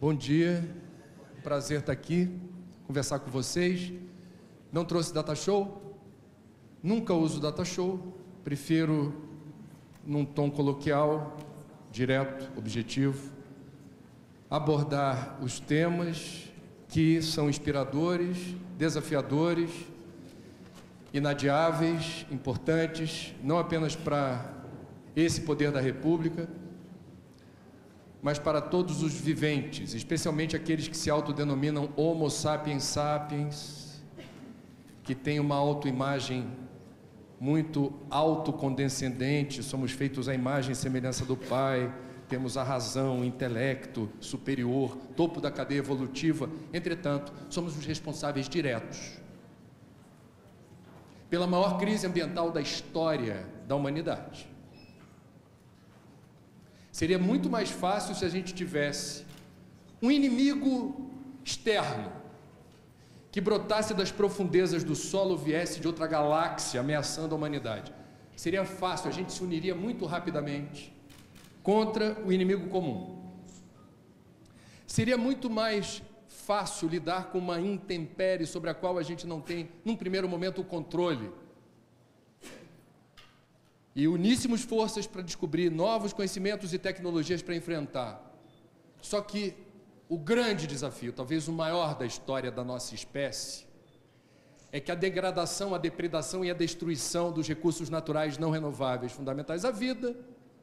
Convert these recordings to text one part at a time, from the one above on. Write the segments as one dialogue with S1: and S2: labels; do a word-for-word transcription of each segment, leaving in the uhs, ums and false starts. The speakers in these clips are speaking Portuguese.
S1: Bom dia, prazer estar aqui, conversar com vocês. Não trouxe data show, nunca uso data show, prefiro num tom coloquial, direto, objetivo, abordar os temas que são inspiradores, desafiadores, inadiáveis, importantes, não apenas para esse poder da República, mas para todos os viventes, especialmente aqueles que se autodenominam Homo sapiens sapiens, que têm uma autoimagem muito autocondescendente, somos feitos à imagem e semelhança do Pai, temos a razão, o intelecto superior, topo da cadeia evolutiva. Entretanto, somos os responsáveis diretos pela maior crise ambiental da história da humanidade. Seria muito mais fácil se a gente tivesse um inimigo externo que brotasse das profundezas do solo, viesse de outra galáxia ameaçando a humanidade. Seria fácil, a gente se uniria muito rapidamente contra o inimigo comum. Seria muito mais fácil lidar com uma intempérie sobre a qual a gente não tem, num primeiro momento, o controle. E uníssemos forças para descobrir novos conhecimentos e tecnologias para enfrentar. Só que o grande desafio, talvez o maior da história da nossa espécie, é que a degradação, a depredação e a destruição dos recursos naturais não renováveis fundamentais à vida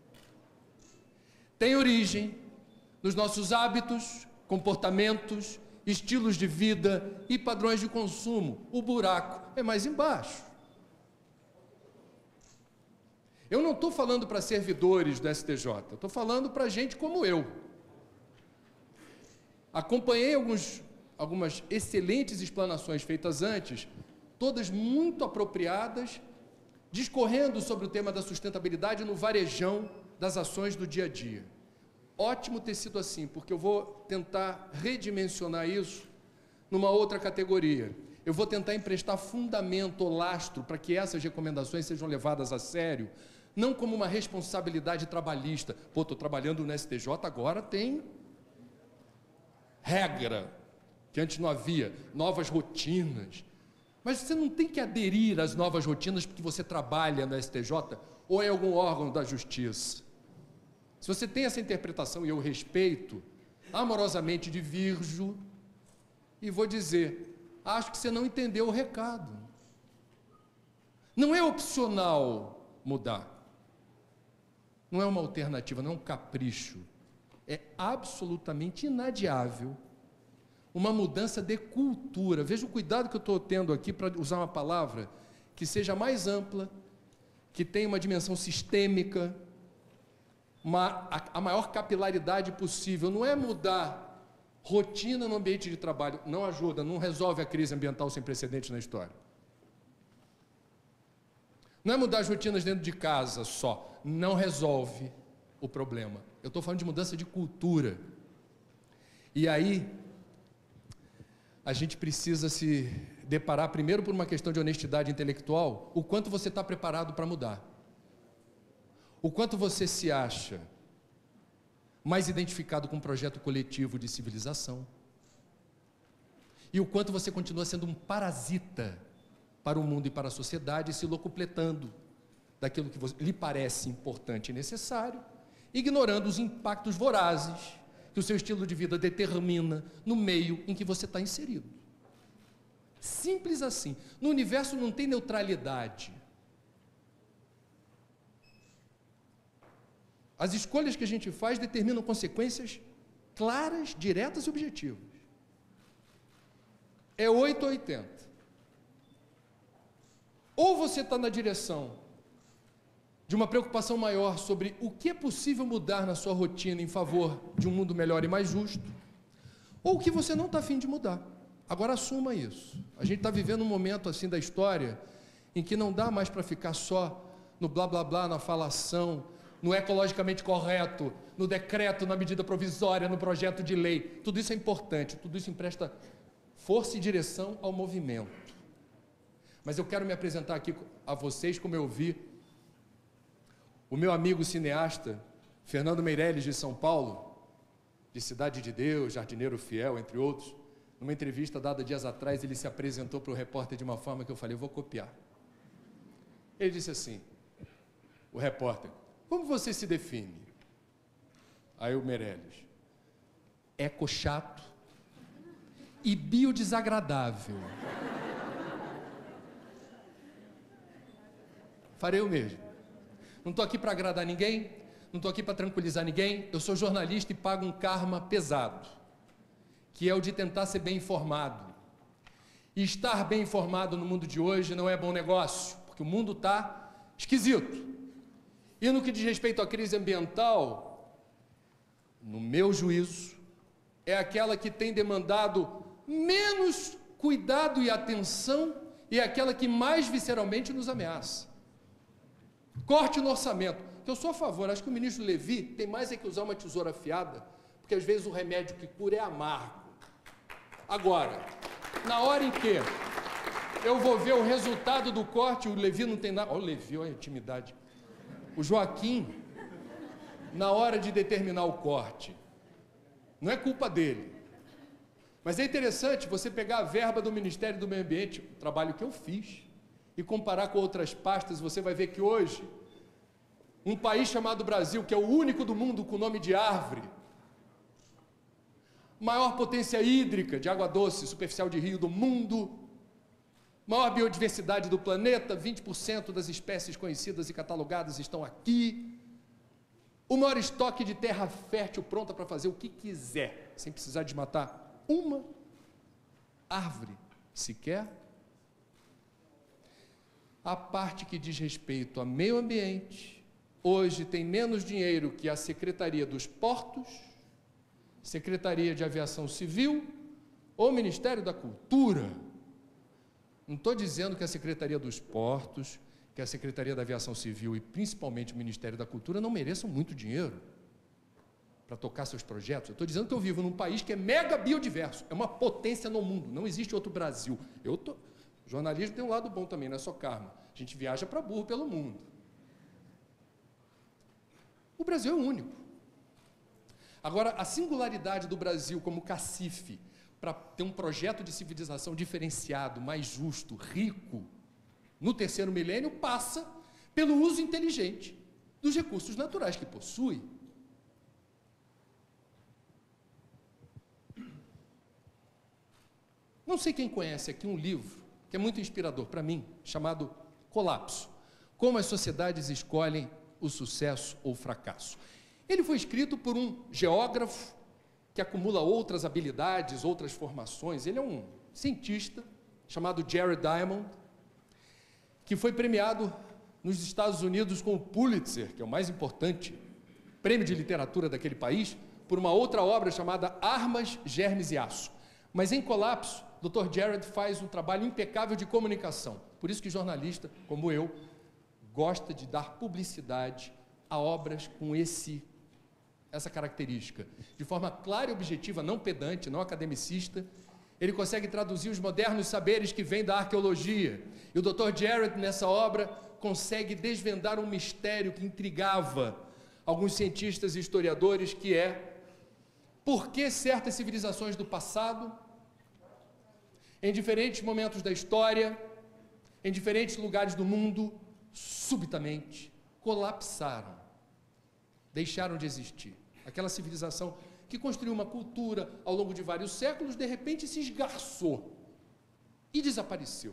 S1: tem origem nos nossos hábitos, comportamentos, estilos de vida e padrões de consumo. O buraco é mais embaixo. Eu não estou falando para servidores do S T J, eu estou falando para gente como eu. Acompanhei alguns, algumas excelentes explanações feitas antes, todas muito apropriadas, discorrendo sobre o tema da sustentabilidade no varejão das ações do dia a dia. Ótimo ter sido assim, porque eu vou tentar redimensionar isso numa outra categoria. Eu vou tentar emprestar fundamento ou lastro para que essas recomendações sejam levadas a sério, não como uma responsabilidade trabalhista. Pô, estou trabalhando no S T J, agora tem regra, que antes não havia, novas rotinas. Mas você não tem que aderir às novas rotinas porque você trabalha no S T J ou em algum órgão da justiça. Se você tem essa interpretação, e eu respeito, amorosamente divirjo, e vou dizer, acho que você não entendeu o recado. Não é opcional mudar. Não é uma alternativa, não é um capricho. É absolutamente inadiável uma mudança de cultura. Veja o cuidado que eu estou tendo aqui para usar uma palavra que seja mais ampla, que tenha uma dimensão sistêmica, uma, a, a maior capilaridade possível. Não é mudar rotina no ambiente de trabalho, não ajuda, não resolve a crise ambiental sem precedentes na história. Não é mudar as rotinas dentro de casa só, não resolve o problema. Eu estou falando de mudança de cultura. E aí, a gente precisa se deparar primeiro por uma questão de honestidade intelectual, o quanto você está preparado para mudar. O quanto você se acha mais identificado com um projeto coletivo de civilização. E o quanto você continua sendo um parasita para o mundo e para a sociedade, se locupletando daquilo que lhe parece importante e necessário, ignorando os impactos vorazes que o seu estilo de vida determina no meio em que você está inserido. Simples assim. No universo não tem neutralidade. As escolhas que a gente faz determinam consequências claras, diretas e objetivas. É oito ou oitenta. Ou você está na direção de uma preocupação maior sobre o que é possível mudar na sua rotina em favor de um mundo melhor e mais justo, ou que você não está a fim de mudar. Agora assuma isso. A gente está vivendo um momento assim da história em que não dá mais para ficar só no blá blá blá, na falação, no ecologicamente correto, no decreto, na medida provisória, no projeto de lei. Tudo isso é importante, tudo isso empresta força e direção ao movimento. Mas eu quero me apresentar aqui a vocês como eu vi o meu amigo cineasta, Fernando Meirelles, de São Paulo, de Cidade de Deus, Jardineiro Fiel, entre outros, numa entrevista dada dias atrás, ele se apresentou para o repórter de uma forma que eu falei, eu vou copiar. Ele disse assim, o repórter, como você se define? Aí o Meirelles, eco chato e biodesagradável. Farei o mesmo. Não estou aqui para agradar ninguém, não estou aqui para tranquilizar ninguém, eu sou jornalista e pago um karma pesado, que é o de tentar ser bem informado. E estar bem informado no mundo de hoje não é bom negócio, porque o mundo está esquisito. E no que diz respeito à crise ambiental, no meu juízo, é aquela que tem demandado menos cuidado e atenção e é aquela que mais visceralmente nos ameaça. Corte no orçamento, que eu sou a favor, acho que o ministro Levi tem mais é que usar uma tesoura afiada, porque às vezes o remédio que cura é amargo. Agora, na hora em que eu vou ver o resultado do corte, o Levi não tem nada, olha o Levi, olha a intimidade. O Joaquim, na hora de determinar o corte, não é culpa dele, mas é interessante você pegar a verba do Ministério do Meio Ambiente, o trabalho que eu fiz, e comparar com outras pastas, você vai ver que hoje, um país chamado Brasil, que é o único do mundo com nome de árvore, maior potência hídrica de água doce, superficial de rio do mundo, maior biodiversidade do planeta, vinte por cento das espécies conhecidas e catalogadas estão aqui, o maior estoque de terra fértil pronta para fazer o que quiser, sem precisar desmatar uma árvore sequer. A parte que diz respeito ao meio ambiente, hoje tem menos dinheiro que a Secretaria dos Portos, Secretaria de Aviação Civil ou Ministério da Cultura. Não estou dizendo que a Secretaria dos Portos, que a Secretaria da Aviação Civil e principalmente o Ministério da Cultura não mereçam muito dinheiro para tocar seus projetos. Eu estou dizendo que eu vivo num país que é mega biodiverso, é uma potência no mundo, não existe outro Brasil. Eu tô... Jornalismo tem um lado bom também, não é só karma. A gente viaja para burro pelo mundo. O Brasil é único. Agora, a singularidade do Brasil como cacife para ter um projeto de civilização diferenciado, mais justo, rico, no terceiro milênio, passa pelo uso inteligente dos recursos naturais que possui. Não sei quem conhece aqui um livro que é muito inspirador para mim, chamado Colapso. Como as sociedades escolhem o sucesso ou o fracasso. Ele foi escrito por um geógrafo que acumula outras habilidades, outras formações. Ele é um cientista chamado Jared Diamond, que foi premiado nos Estados Unidos com o Pulitzer, que é o mais importante prêmio de literatura daquele país, por uma outra obra chamada Armas, Germes e Aço. Mas em Colapso, doutor Jared faz um trabalho impecável de comunicação. Por isso que jornalista, como eu, gosta de dar publicidade a obras com esse, essa característica. De forma clara e objetiva, não pedante, não academicista, ele consegue traduzir os modernos saberes que vêm da arqueologia. E o doutor Jared, nessa obra, consegue desvendar um mistério que intrigava alguns cientistas e historiadores, que é por que certas civilizações do passado, em diferentes momentos da história, em diferentes lugares do mundo, subitamente colapsaram, deixaram de existir. Aquela civilização que construiu uma cultura ao longo de vários séculos, de repente se esgarçou e desapareceu.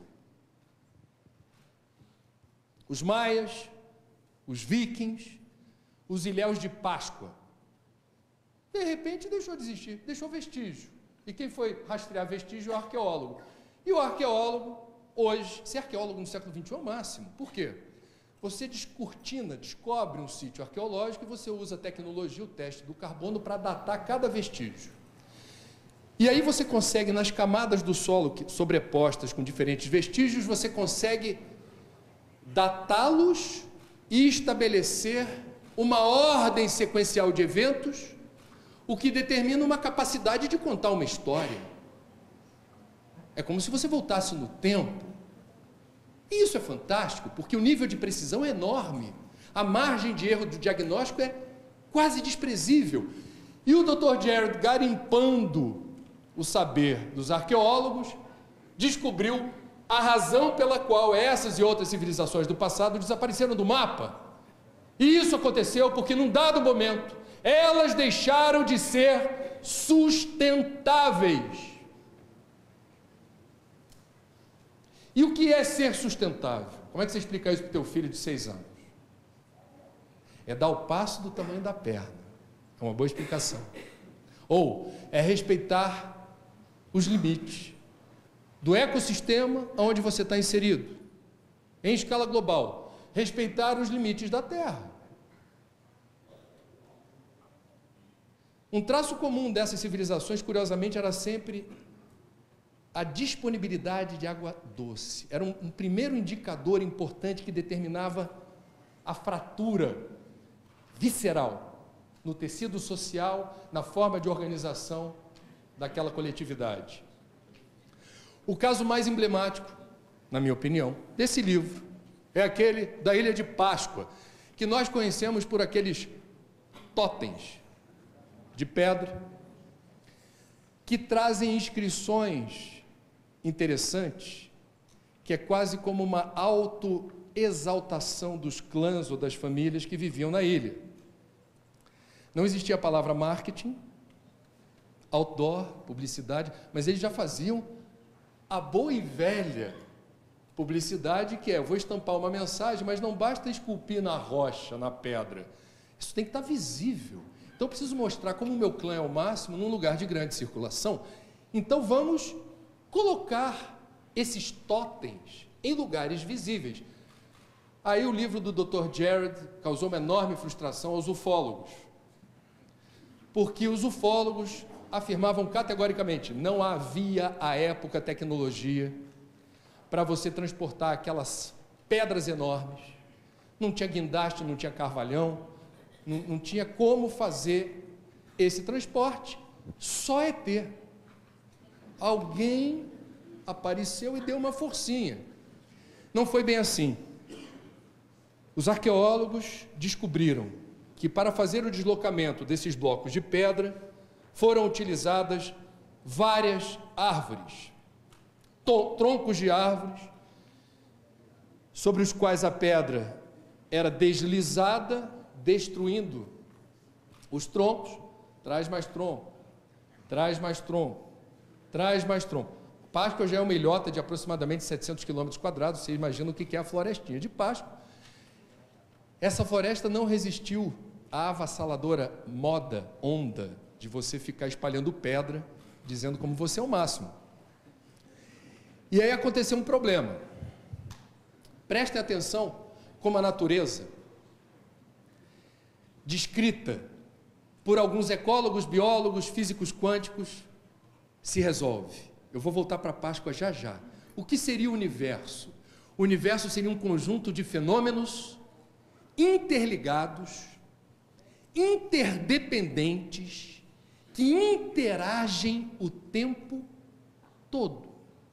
S1: Os maias, os vikings, os ilhéus de Páscoa, de repente deixou de existir, deixou vestígio. E quem foi rastrear vestígio? O arqueólogo. E o arqueólogo, hoje, ser arqueólogo no século vinte e um é o máximo. Por quê? Você descortina, descobre um sítio arqueológico e você usa a tecnologia, o teste do carbono, para datar cada vestígio. E aí você consegue, nas camadas do solo que, sobrepostas com diferentes vestígios, você consegue datá-los e estabelecer uma ordem sequencial de eventos, o que determina uma capacidade de contar uma história. É como se você voltasse no tempo. E isso é fantástico, porque o nível de precisão é enorme. A margem de erro do diagnóstico é quase desprezível. E o doutor Jared, garimpando o saber dos arqueólogos, descobriu a razão pela qual essas e outras civilizações do passado desapareceram do mapa. E isso aconteceu porque, num dado momento, elas deixaram de ser sustentáveis. E o que é ser sustentável? Como é que você explica isso para o teu filho de seis anos? É dar o passo do tamanho da perna. É uma boa explicação. Ou é respeitar os limites do ecossistema onde você está inserido, em escala global. Respeitar os limites da Terra. Um traço comum dessas civilizações, curiosamente, era sempre a disponibilidade de água doce. Era um, um primeiro indicador importante que determinava a fratura visceral no tecido social, na forma de organização daquela coletividade. O caso mais emblemático, na minha opinião, desse livro é aquele da Ilha de Páscoa, que nós conhecemos por aqueles totens de pedra que trazem inscrições interessantes, que é quase como uma autoexaltação dos clãs ou das famílias que viviam na ilha. Não existia a palavra marketing, outdoor, publicidade, mas eles já faziam a boa e velha publicidade, que é: vou estampar uma mensagem, mas não basta esculpir na rocha, na pedra. Isso tem que estar visível. Então, eu preciso mostrar como o meu clã é o máximo num lugar de grande circulação. Então, vamos colocar esses totens em lugares visíveis. Aí o livro do doutor Jared causou uma enorme frustração aos ufólogos, porque os ufólogos afirmavam categoricamente: não havia à época tecnologia para você transportar aquelas pedras enormes, não tinha guindaste, não tinha carvalhão, não, não tinha como fazer esse transporte, só E T. Alguém apareceu e deu uma forcinha. Não foi bem assim. Os arqueólogos descobriram que, para fazer o deslocamento desses blocos de pedra, foram utilizadas várias árvores, troncos de árvores, sobre os quais a pedra era deslizada, destruindo os troncos. Traz mais tronco, traz mais tronco, traz mais tronco. Páscoa já é uma ilhota de aproximadamente setecentos quilômetros quadrados, você imagina o que é a florestinha de Páscoa. Essa floresta não resistiu à avassaladora moda, onda, de você ficar espalhando pedra, dizendo como você é o máximo. E aí aconteceu um problema. Prestem atenção como a natureza, descrita por alguns ecólogos, biólogos, físicos quânticos, se resolve. Eu vou voltar para a Páscoa já já. O que seria o universo? O universo seria um conjunto de fenômenos interligados, interdependentes, que interagem o tempo todo.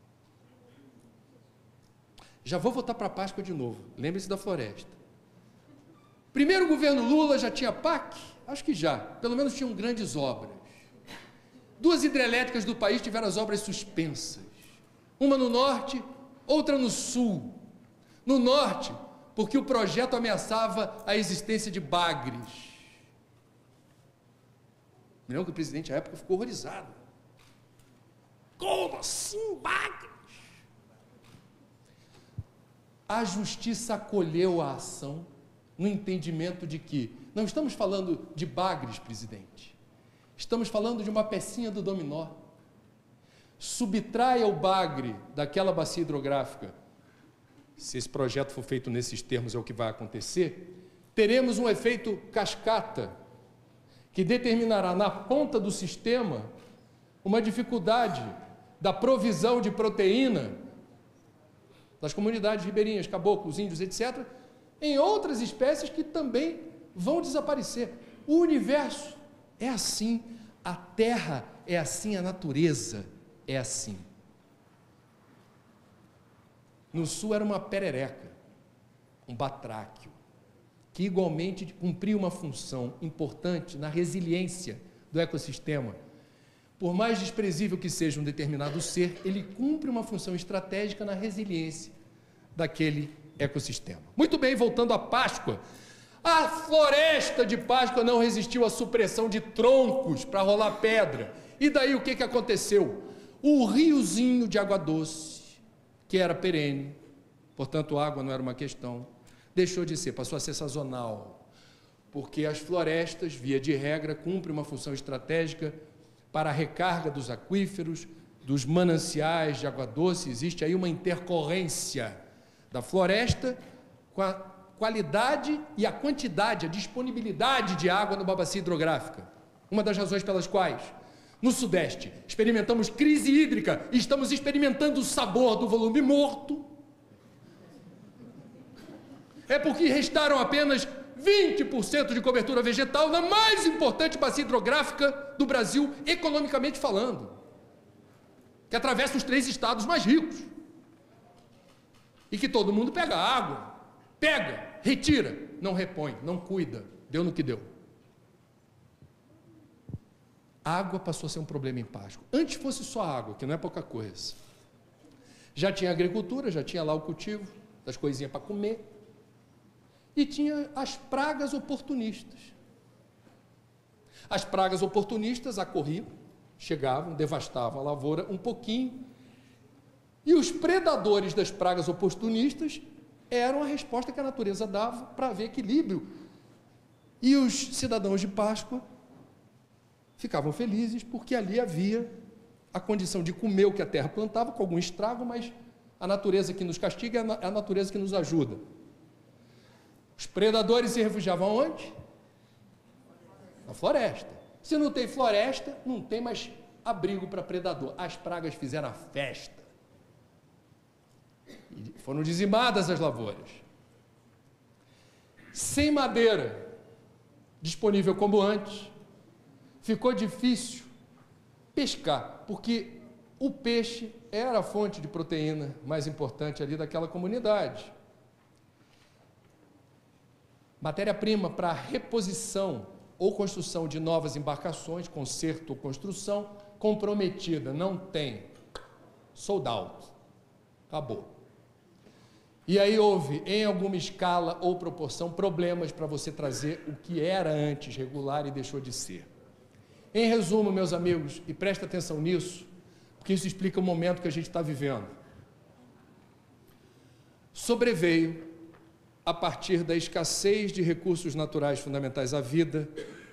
S1: Já vou voltar para a Páscoa de novo. Lembre-se da floresta. Primeiro governo Lula já tinha P A C? Acho que já. Pelo menos tinham grandes obras. Duas hidrelétricas do país tiveram as obras suspensas. Uma no norte, outra no sul. No norte, porque o projeto ameaçava a existência de bagres. Me lembro que o presidente à época ficou horrorizado. Como assim bagres? A justiça acolheu a ação no entendimento de que não estamos falando de bagres, presidente. Estamos falando de uma pecinha do dominó. Subtraia o bagre daquela bacia hidrográfica. Se esse projeto for feito nesses termos, é o que vai acontecer. Teremos um efeito cascata, que determinará na ponta do sistema uma dificuldade da provisão de proteína das comunidades ribeirinhas, caboclos, índios, etcétera, em outras espécies que também vão desaparecer. O universo é assim, a Terra é assim, a natureza é assim. No sul era uma perereca, um batráquio, que igualmente cumpria uma função importante na resiliência do ecossistema, por mais desprezível que seja um determinado ser, ele cumpre uma função estratégica na resiliência daquele ecossistema. Muito bem, voltando à Páscoa. A floresta de Páscoa não resistiu à supressão de troncos para rolar pedra. E daí o que, que aconteceu? O riozinho de água doce, que era perene, portanto a água não era uma questão, deixou de ser, passou a ser sazonal, porque as florestas, via de regra, cumprem uma função estratégica para a recarga dos aquíferos, dos mananciais de água doce. Existe aí uma intercorrência da floresta com a qualidade e a quantidade, a disponibilidade de água numa bacia hidrográfica. Uma das razões pelas quais, no Sudeste, experimentamos crise hídrica e estamos experimentando o sabor do volume morto, é porque restaram apenas vinte por cento de cobertura vegetal na mais importante bacia hidrográfica do Brasil, economicamente falando, que atravessa os três estados mais ricos, e que todo mundo pega água, pega, retira, não repõe, não cuida, deu no que deu. A água passou a ser um problema em Páscoa. Antes fosse só água, que não é pouca coisa. Já tinha agricultura, já tinha lá o cultivo das coisinhas para comer, e tinha as pragas oportunistas. As pragas oportunistas acorriam, chegavam, devastavam a lavoura um pouquinho, e os predadores das pragas oportunistas eram a resposta que a natureza dava para haver equilíbrio. E os cidadãos de Páscoa ficavam felizes porque ali havia a condição de comer o que a terra plantava, com algum estrago, mas a natureza que nos castiga é a natureza que nos ajuda. Os predadores se refugiavam onde? Na floresta. Se não tem floresta, não tem mais abrigo para predador. As pragas fizeram a festa. E foram dizimadas as lavouras. Sem madeira disponível como antes, ficou difícil pescar, porque o peixe era a fonte de proteína mais importante ali daquela comunidade. Matéria-prima para reposição ou construção de novas embarcações, conserto ou construção, comprometida, não tem. Sold out. Acabou. E aí houve, em alguma escala ou proporção, problemas para você trazer o que era antes regular e deixou de ser. Em resumo, meus amigos, e presta atenção nisso, porque isso explica o momento que a gente está vivendo. Sobreveio, a partir da escassez de recursos naturais fundamentais à vida,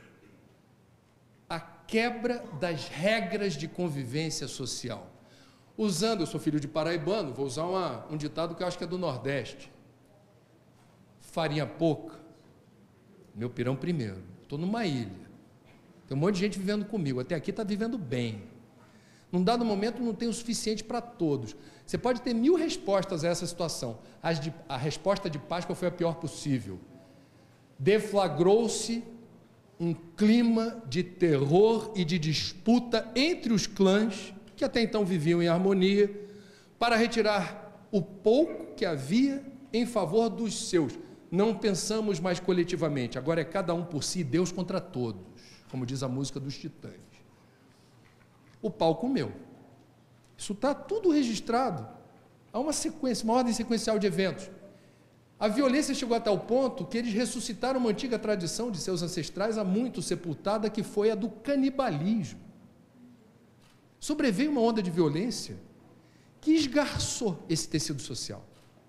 S1: a quebra das regras de convivência social. Usando, eu sou filho de paraibano, vou usar uma, um ditado que eu acho que é do Nordeste. Farinha pouca, meu pirão primeiro. Estou numa ilha. Tem um monte de gente vivendo comigo, até aqui está vivendo bem. Num dado momento não tem o suficiente para todos. Você pode ter mil respostas a essa situação. As de, a resposta de Páscoa foi a pior possível. Deflagrou-se um clima de terror e de disputa entre os clãs, que até então viviam em harmonia, para retirar o pouco que havia em favor dos seus. Não pensamos mais coletivamente, agora é cada um por si, Deus contra todos, como diz a música dos Titãs. O pau comeu. Isso está tudo registrado. Há uma sequência, uma ordem sequencial de eventos. A violência chegou até o ponto que eles ressuscitaram uma antiga tradição de seus ancestrais há muito sepultada, que foi a do canibalismo. Sobreveio uma onda de violência que esgarçou esse tecido social.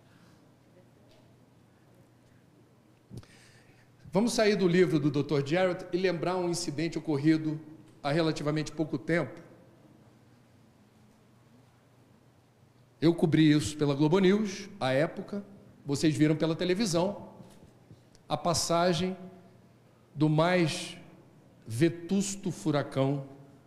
S1: Vamos sair do livro do doutor Jarrett e lembrar um incidente ocorrido há relativamente pouco tempo. Eu cobri isso pela Globo News, à época, vocês viram pela televisão, a passagem do mais vetusto furacão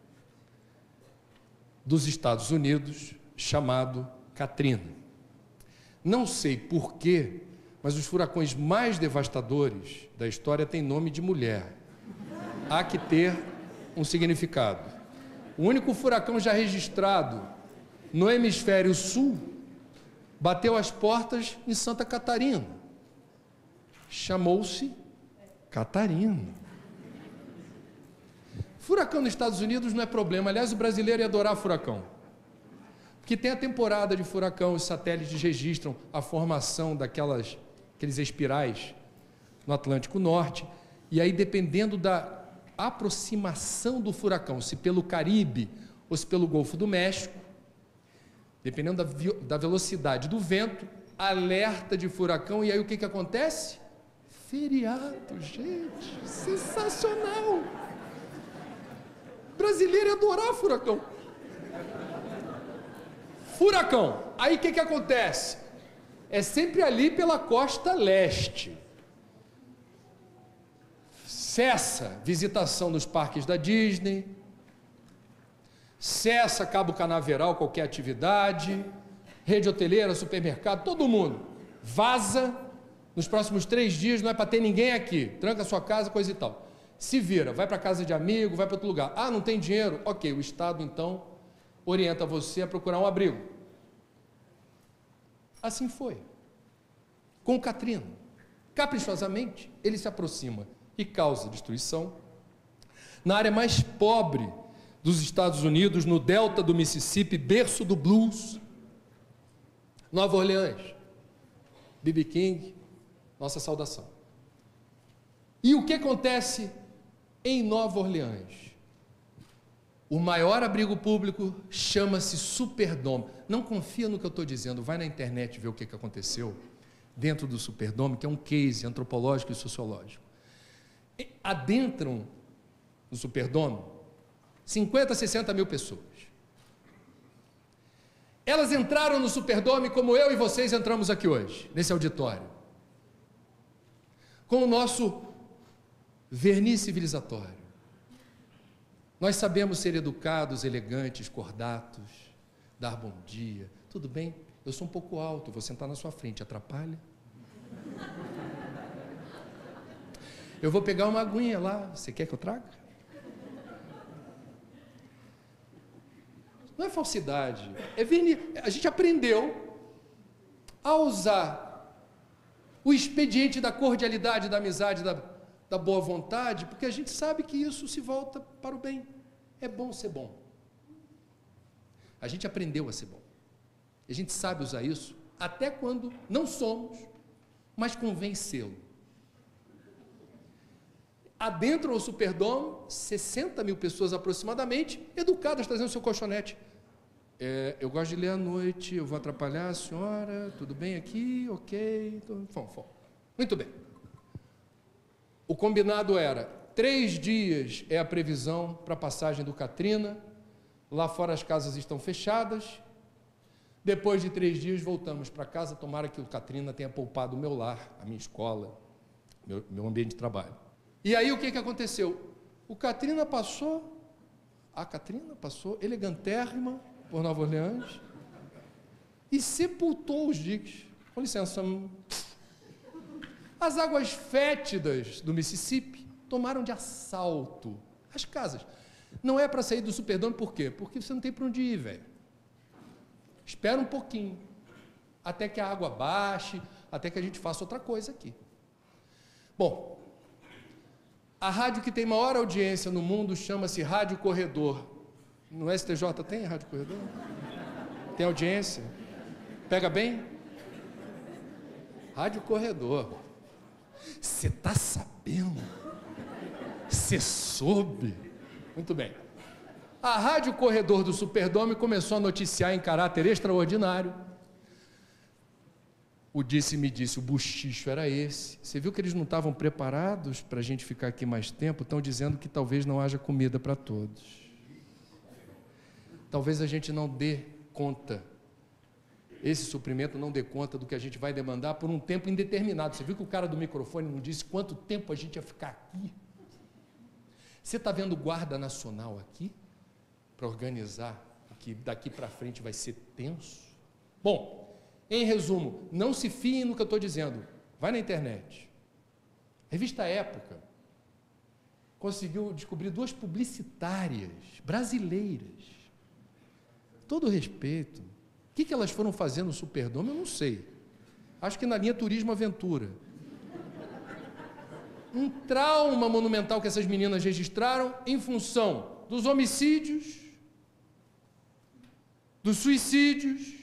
S1: dos Estados Unidos, chamado Katrina. Não sei porquê, mas os furacões mais devastadores da história têm nome de mulher. Há que ter um significado. O único furacão já registrado no hemisfério sul bateu as portas em Santa Catarina. Chamou-se Catarina. Furacão nos Estados Unidos não é problema. Aliás, o brasileiro ia adorar furacão. Porque tem a temporada de furacão, os satélites registram a formação daquelas, aqueles espirais no Atlântico Norte. E aí, dependendo da aproximação do furacão, se pelo Caribe ou se pelo Golfo do México, dependendo da, da velocidade do vento, alerta de furacão. E aí o que, que acontece? Feriado, gente, sensacional! Brasileiro ia adorar furacão. Furacão, aí o que, que acontece? É sempre ali pela costa leste. Cessa visitação nos parques da Disney, cessa Cabo Canaveral, qualquer atividade, rede hoteleira, supermercado, todo mundo vaza. Nos próximos três dias não é para ter ninguém aqui, tranca a sua casa, coisa e tal. Se vira, vai para casa de amigo, vai para outro lugar. Ah, não tem dinheiro? Ok, o Estado então orienta você a procurar um abrigo. Assim foi. Com o Katrina, caprichosamente, ele se aproxima e causa destruição. Na área mais pobre dos Estados Unidos, no delta do Mississippi, berço do blues, Nova Orleans, B B King, nossa saudação. E o que acontece em Nova Orleans? O maior abrigo público chama-se Superdome. Não confia no que eu estou dizendo, vai na internet ver o que, que aconteceu dentro do Superdome, que é um case antropológico e sociológico. E adentram no Superdome cinquenta, sessenta mil pessoas. Elas entraram no Superdome como eu e vocês entramos aqui hoje, nesse auditório, com o nosso verniz civilizatório. Nós sabemos ser educados, elegantes, cordatos, dar bom dia. Tudo bem? Eu sou um pouco alto, vou sentar na sua frente, atrapalha? Eu vou pegar uma aguinha lá, você quer que eu traga? Não é falsidade, é verniz. A gente aprendeu a usar o expediente da cordialidade, da amizade, da, da boa vontade, porque a gente sabe que isso se volta para o bem. É bom ser bom. A gente aprendeu a ser bom. A gente sabe usar isso até quando não somos, mas convém sê-lo. Adentro ao Superdome, sessenta mil pessoas aproximadamente, educadas, trazendo seu colchonete. É, eu gosto de ler à noite, eu vou atrapalhar a senhora, tudo bem aqui? Ok. Então, fom, fom. Muito bem. O combinado era, três dias é a previsão para a passagem do Katrina, lá fora as casas estão fechadas, depois de três dias voltamos para casa, tomara que o Katrina tenha poupado o meu lar, a minha escola, meu, meu ambiente de trabalho. E aí o que, que aconteceu? O Katrina passou, a Katrina passou, elegantérrima, por Nova Orleans, e sepultou os diques. Com licença. As águas fétidas do Mississippi tomaram de assalto as casas. Não é para sair do Superdome, por quê? Porque você não tem para onde ir, velho. Espera um pouquinho, até que a água baixe, até que a gente faça outra coisa aqui. Bom, a rádio que tem maior audiência no mundo chama-se Rádio Corredor. No S T J tem Rádio Corredor? Tem audiência? Pega bem? Rádio Corredor. Você está sabendo? Você soube? Muito bem. A Rádio Corredor do Superdome começou a noticiar em caráter extraordinário. O disse-me disse, o buchicho era esse. Você viu que eles não estavam preparados para a gente ficar aqui mais tempo? Estão dizendo que talvez não haja comida para todos. Talvez a gente não dê conta, esse suprimento não dê conta do que a gente vai demandar por um tempo indeterminado. Você viu que o cara do microfone não disse quanto tempo a gente ia ficar aqui? Você está vendo Guarda Nacional aqui? Para organizar o que daqui para frente vai ser tenso? Bom, em resumo, não se fiem no que eu estou dizendo. Vai na internet. Revista Época conseguiu descobrir duas publicitárias brasileiras. Todo respeito. O que, que elas foram fazer no Superdome, eu não sei. Acho que na linha Turismo Aventura. um trauma monumental que essas meninas registraram em função dos homicídios, dos suicídios,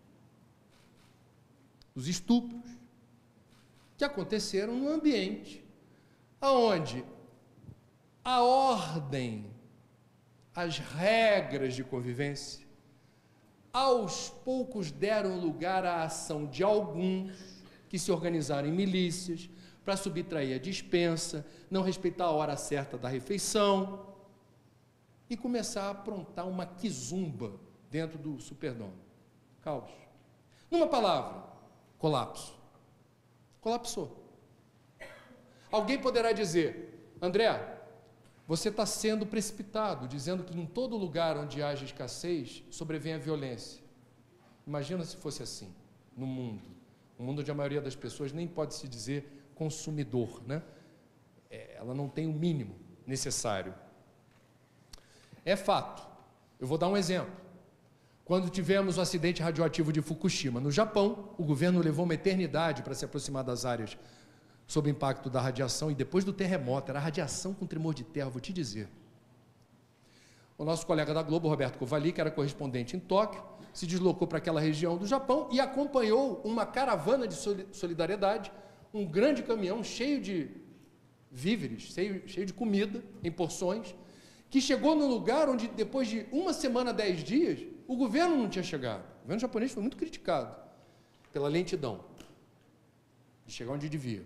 S1: dos estupros, que aconteceram no ambiente onde a ordem, as regras de convivência, aos poucos deram lugar à ação de alguns que se organizaram em milícias para subtrair a despensa, não respeitar a hora certa da refeição e começar a aprontar uma quizumba dentro do Superdome. Caos. Numa palavra, colapso. Colapsou. Alguém poderá dizer, André, você está sendo precipitado, dizendo que em todo lugar onde haja escassez, sobrevém a violência. Imagina se fosse assim, no mundo. Um mundo onde a maioria das pessoas nem pode se dizer consumidor, né? É, ela não tem o mínimo necessário. É fato. Eu vou dar um exemplo. Quando tivemos o acidente radioativo de Fukushima, no Japão, o governo levou uma eternidade para se aproximar das áreas sob o impacto da radiação, e depois do terremoto, era radiação com tremor de terra, vou te dizer. O nosso colega da Globo, Roberto Covali, que era correspondente em Tóquio, se deslocou para aquela região do Japão e acompanhou uma caravana de solidariedade, um grande caminhão cheio de víveres, cheio, cheio de comida, em porções, que chegou num lugar onde, depois de uma semana, dez dias, o governo não tinha chegado. O governo japonês foi muito criticado pela lentidão de chegar onde devia.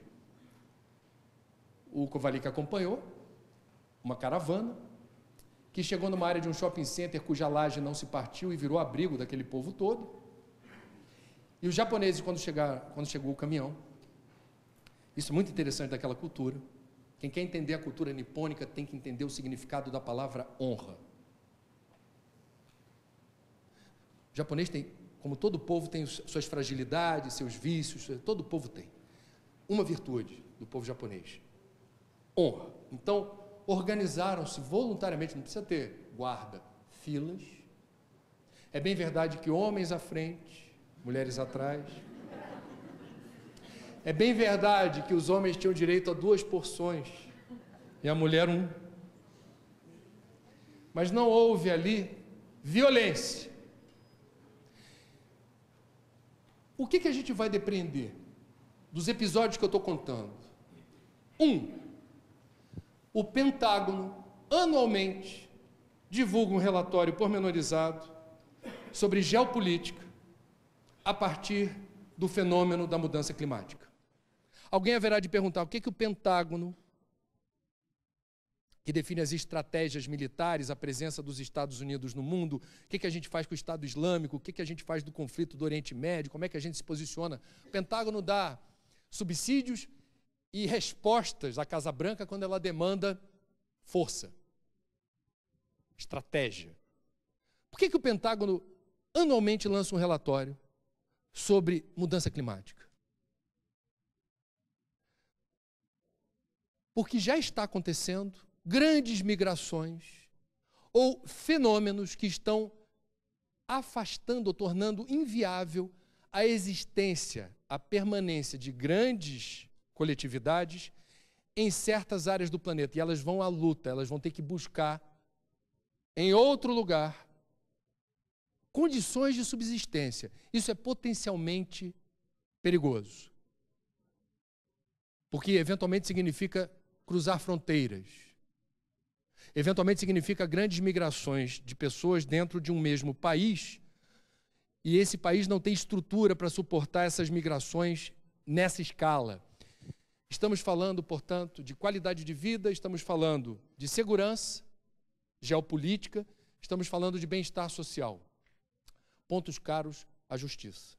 S1: O Kovalik acompanhou uma caravana que chegou numa área de um shopping center cuja laje não se partiu e virou abrigo daquele povo todo. E os japoneses, quando, chegar, quando chegou o caminhão, isso é muito interessante daquela cultura, quem quer entender a cultura nipônica tem que entender o significado da palavra honra. O japonês tem, como todo povo, tem suas fragilidades, seus vícios, todo povo tem. Uma virtude do povo japonês: honra. Então, organizaram-se voluntariamente, não precisa ter guarda, filas. É bem verdade que homens à frente, mulheres atrás. É bem verdade que os homens tinham direito a duas porções e a mulher um. Mas não houve ali violência. O que que a gente vai depreender dos episódios que eu estou contando? Um, o Pentágono, anualmente, divulga um relatório pormenorizado sobre geopolítica a partir do fenômeno da mudança climática. Alguém haverá de perguntar o que que o Pentágono, que define as estratégias militares, a presença dos Estados Unidos no mundo, o que que a gente faz com o Estado Islâmico, o que que a gente faz do conflito do Oriente Médio, como é que a gente se posiciona. O Pentágono dá subsídios e respostas à Casa Branca quando ela demanda força, estratégia. Por que que o Pentágono anualmente lança um relatório sobre mudança climática? Porque já está acontecendo grandes migrações ou fenômenos que estão afastando ou tornando inviável a existência, a permanência de grandes coletividades em certas áreas do planeta. E elas vão à luta, elas vão ter que buscar em outro lugar condições de subsistência. Isso é potencialmente perigoso, porque eventualmente significa cruzar fronteiras. Eventualmente significa grandes migrações de pessoas dentro de um mesmo país, e esse país não tem estrutura para suportar essas migrações nessa escala. Estamos falando, portanto, de qualidade de vida, estamos falando de segurança, geopolítica, estamos falando de bem-estar social. Pontos caros à justiça.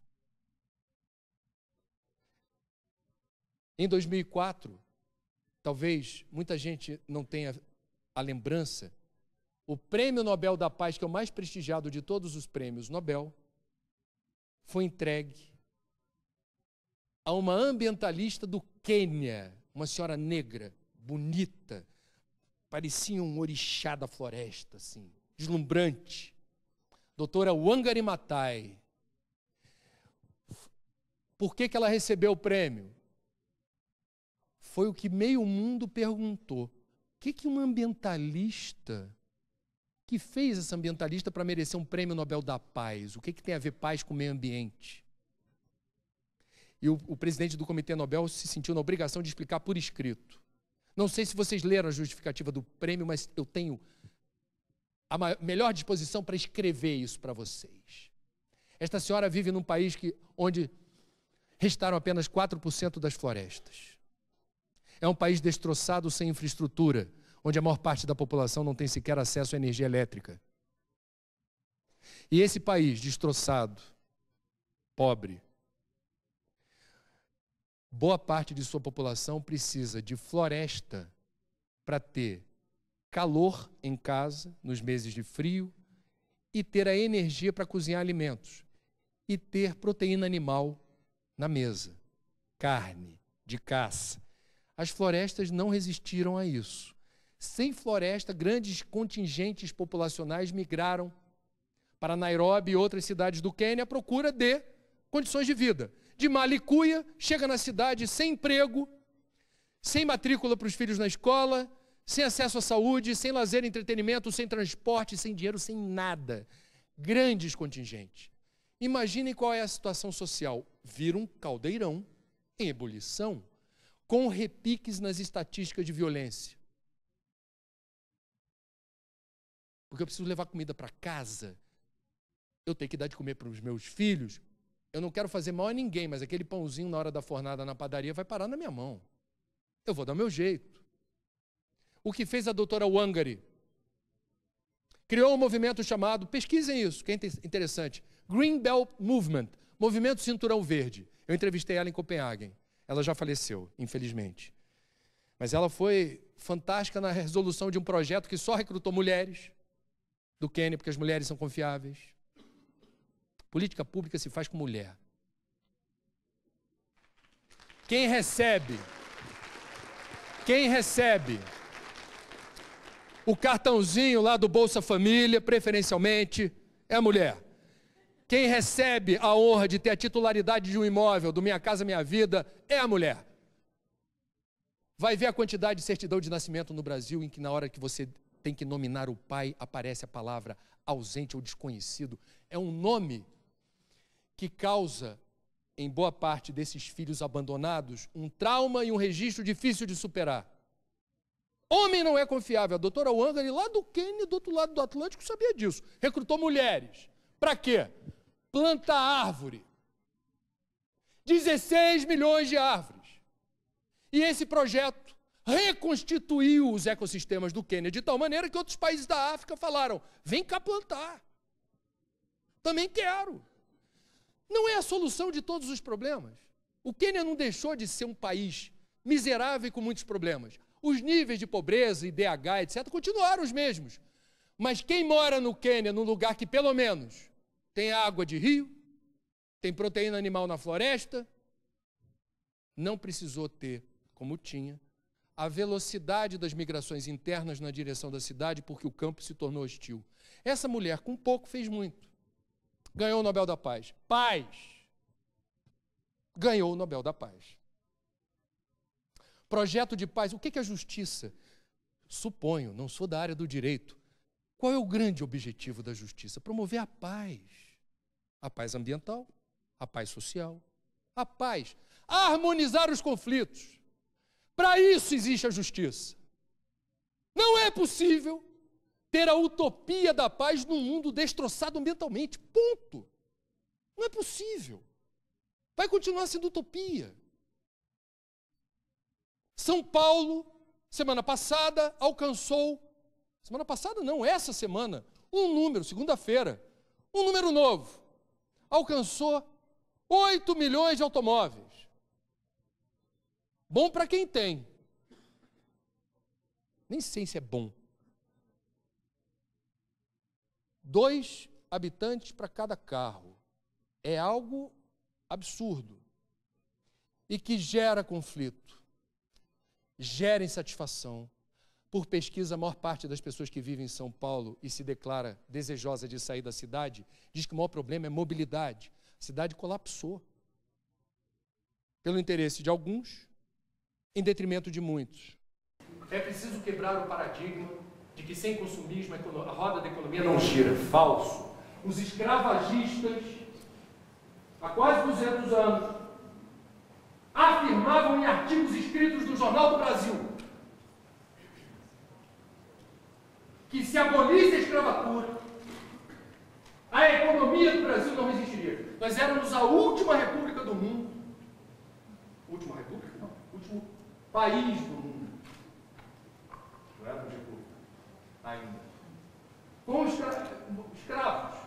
S1: Em dois mil e quatro, talvez muita gente não tenha a lembrança, o Prêmio Nobel da Paz, que é o mais prestigiado de todos os prêmios Nobel, foi entregue a uma ambientalista do Quênia, uma senhora negra, bonita, parecia um orixá da floresta, assim, deslumbrante, doutora Wangari Maathai. Por que que ela recebeu o prêmio? foi o que meio mundo perguntou. O que, que um ambientalista, que fez esse ambientalista para merecer um prêmio Nobel da Paz? O que, que tem a ver paz com o meio ambiente? E o, o presidente do Comitê Nobel se sentiu na obrigação de explicar por escrito. Não sei se vocês leram a justificativa do prêmio, mas eu tenho a maior, melhor disposição para escrever isso para vocês. Esta senhora vive num país que, onde restaram apenas quatro por cento das florestas. É um país destroçado, sem infraestrutura, onde a maior parte da população não tem sequer acesso à energia elétrica. E esse país destroçado, pobre, boa parte de sua população precisa de floresta para ter calor em casa, nos meses de frio, e ter a energia para cozinhar alimentos, e ter proteína animal na mesa, carne de caça. As florestas não resistiram a isso. Sem floresta, grandes contingentes populacionais migraram para Nairobi e outras cidades do Quênia à procura de condições de vida. De Malicuia, chega na cidade sem emprego, sem matrícula para os filhos na escola, sem acesso à saúde, sem lazer e entretenimento, sem transporte, sem dinheiro, sem nada. Grandes contingentes. Imaginem qual é a situação social. Vira um caldeirão em ebulição, com repiques nas estatísticas de violência. Porque eu preciso levar comida para casa, eu tenho que dar de comer para os meus filhos, eu não quero fazer mal a ninguém, mas aquele pãozinho na hora da fornada na padaria vai parar na minha mão. Eu vou dar o meu jeito. O que fez a doutora Wangari? Criou um movimento chamado, pesquisem isso, que é interessante, Green Belt Movement, Movimento Cinturão Verde. Eu entrevistei ela em Copenhague. Ela já faleceu, infelizmente. Mas ela foi fantástica na resolução de um projeto que só recrutou mulheres do Quênia, porque as mulheres são confiáveis. Política pública se faz com mulher. Quem recebe, quem recebe o cartãozinho lá do Bolsa Família, preferencialmente, é a mulher. Quem recebe a honra de ter a titularidade de um imóvel, do Minha Casa Minha Vida, é a mulher. Vai ver a quantidade de certidão de nascimento no Brasil em que na hora que você tem que nominar o pai, aparece a palavra ausente ou desconhecido. É um nome que causa, em boa parte desses filhos abandonados, um trauma e um registro difícil de superar. Homem não é confiável. A doutora Wangari, lá do Quênia, do outro lado do Atlântico, sabia disso. Recrutou mulheres. Para quê? Plantar árvore. dezesseis milhões de árvores. E esse projeto reconstituiu os ecossistemas do Quênia de tal maneira que outros países da África falaram, vem cá plantar. Também quero. Não é a solução de todos os problemas. O Quênia não deixou de ser um país miserável e com muitos problemas. Os níveis de pobreza, I D H, etcétera, continuaram os mesmos. Mas quem mora no Quênia, num lugar que pelo menos tem água de rio, tem proteína animal na floresta, não precisou ter, como tinha, a velocidade das migrações internas na direção da cidade, porque o campo se tornou hostil. Essa mulher, com pouco, fez muito. Ganhou o Nobel da Paz. Paz! Ganhou o Nobel da Paz. Projeto de paz. O que é a justiça? Suponho, não sou da área do direito. Qual é o grande objetivo da justiça? Promover a paz. A paz ambiental, a paz social, a paz. Harmonizar os conflitos. Para isso existe a justiça. Não é possível ter a utopia da paz num mundo destroçado ambientalmente. Ponto. Não é possível. Vai continuar sendo utopia. São Paulo, semana passada, alcançou, semana passada não, essa semana, um número, segunda-feira, um número novo, alcançou oito milhões de automóveis. Bom para quem tem. Nem sei se é bom. Dois habitantes para cada carro. É algo absurdo. E que gera conflito. Gera insatisfação. Por pesquisa, a maior parte das pessoas que vivem em São Paulo e se declara desejosa de sair da cidade, diz que o maior problema é mobilidade. A cidade colapsou. Pelo interesse de alguns em detrimento de muitos. É preciso quebrar o paradigma de que sem consumismo a roda da economia não gira. Falso. Os escravagistas, há quase duzentos anos, afirmavam em artigos escritos no Jornal do Brasil que se abolisse a escravatura, a economia do Brasil não existiria. Nós éramos a última república do mundo. Última república? Não. Último país do mundo. Não éramos república ainda. Com escra... escravos.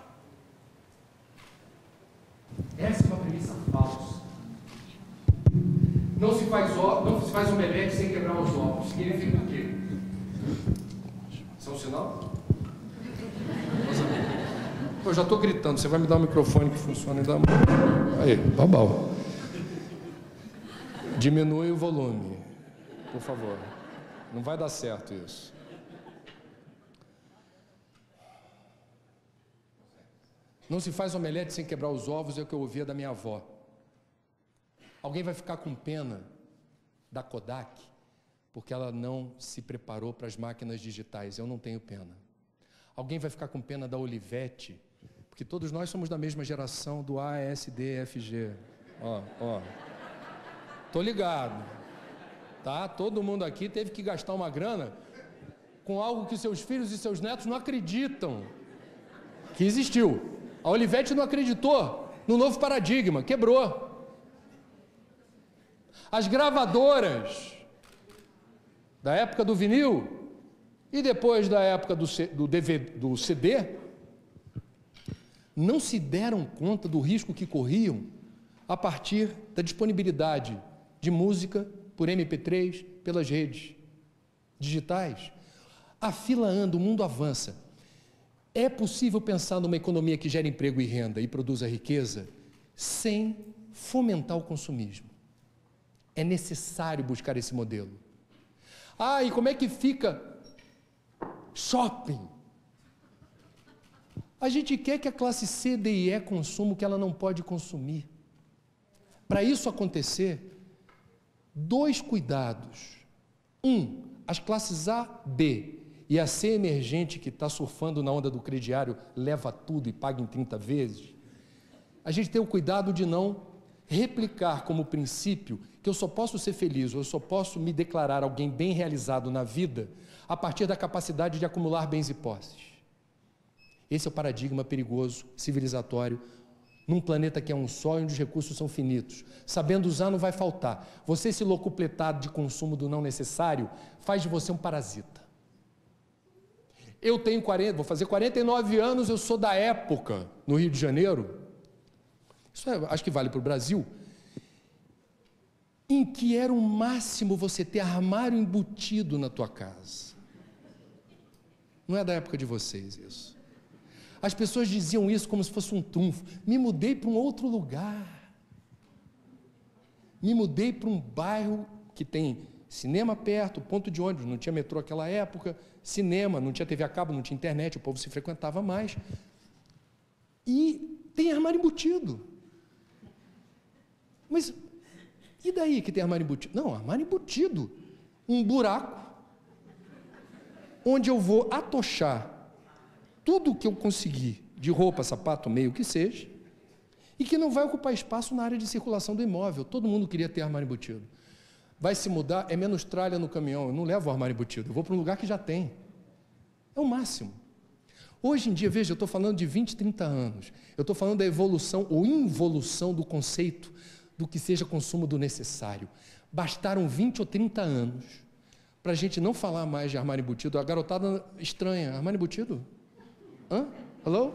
S1: Essa é uma premissa falsa. Não se faz, ó... não se faz omelete sem quebrar os ovos. Significa o quê? Isso é um sinal? Eu já estou gritando, você vai me dar um microfone que funcione? Dá uma... Aí, babau. Diminui o volume, por favor. Não vai dar certo isso. Não se faz omelete sem quebrar os ovos, é o que eu ouvia da minha avó. Alguém vai ficar com pena da Kodak, porque ela não se preparou para as máquinas digitais. Eu não tenho pena. Alguém vai ficar com pena da Olivetti, porque todos nós somos da mesma geração do A, S, D, F, G. Ó, ó. Tô ligado. Tá? Todo mundo aqui teve que gastar uma grana com algo que seus filhos e seus netos não acreditam que existiu. A Olivetti não acreditou no novo paradigma, quebrou. As gravadoras da época do vinil e depois da época do, C, do, D V, do C D não se deram conta do risco que corriam a partir da disponibilidade de música por M P três pelas redes digitais. A fila anda, o mundo avança. É possível pensar numa economia que gera emprego e renda e produza riqueza sem fomentar o consumismo. É necessário buscar esse modelo. Ah, e como é que fica shopping? A gente quer que a classe C, D e E consuma o que ela não pode consumir. Para isso acontecer, dois cuidados. Um, as classes A, B e a C emergente que está surfando na onda do crediário, leva tudo e paga em trinta vezes. A gente tem o cuidado de não replicar como princípio que eu só posso ser feliz, ou eu só posso me declarar alguém bem realizado na vida a partir da capacidade de acumular bens e posses. Esse é o paradigma perigoso, civilizatório, num planeta que é um só e onde os recursos são finitos. Sabendo usar, não vai faltar. Você se locupletar de consumo do não necessário faz de você um parasita. Eu tenho quarenta, vou fazer quarenta e nove anos, eu sou da época, no Rio de Janeiro, isso é, acho que vale para o Brasil, em que era o máximo você ter armário embutido na tua casa. Não é da época de vocês isso. As pessoas diziam isso como se fosse um trunfo. Me mudei para um outro lugar. Me mudei para um bairro que tem cinema perto, ponto de ônibus, não tinha metrô naquela época, cinema, não tinha T V a cabo, não tinha internet, o povo se frequentava mais. E tem armário embutido. Mas e daí que tem armário embutido? Não, armário embutido. Um buraco onde eu vou atochar tudo o que eu conseguir, de roupa, sapato, meio, que seja, e que não vai ocupar espaço na área de circulação do imóvel. Todo mundo queria ter armário embutido. Vai se mudar, é menos tralha no caminhão, eu não levo o armário embutido, eu vou para um lugar que já tem. É o máximo. Hoje em dia, veja, eu estou falando de vinte, trinta anos, eu estou falando da evolução ou involução do conceito do que seja consumo do necessário. Bastaram vinte ou trinta anos para a gente não falar mais de armário embutido. A garotada estranha, armário embutido? Hã? Hello?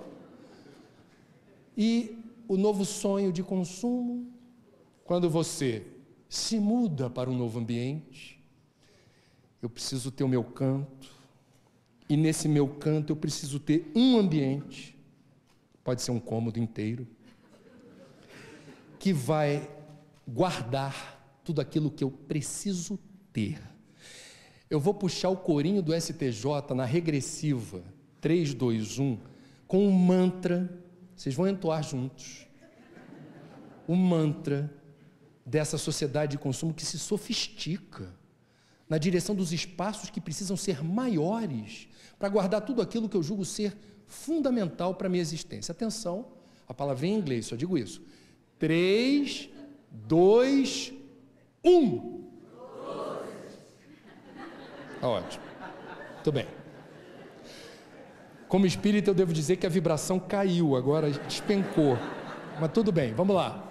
S1: E o novo sonho de consumo, quando você se muda para um novo ambiente, eu preciso ter o meu canto, e nesse meu canto eu preciso ter um ambiente, pode ser um cômodo inteiro, que vai guardar tudo aquilo que eu preciso ter. Eu vou puxar o corinho do S T J na regressiva três, dois, um, com um mantra, vocês vão entoar juntos, o mantra dessa sociedade de consumo que se sofistica na direção dos espaços que precisam ser maiores para guardar tudo aquilo que eu julgo ser fundamental para a minha existência. Atenção, a palavrinha em inglês, só digo isso. Três, dois, um. Ótimo. Muito bem. Como espírita, eu devo dizer que a vibração caiu, agora despencou. Mas tudo bem, vamos lá.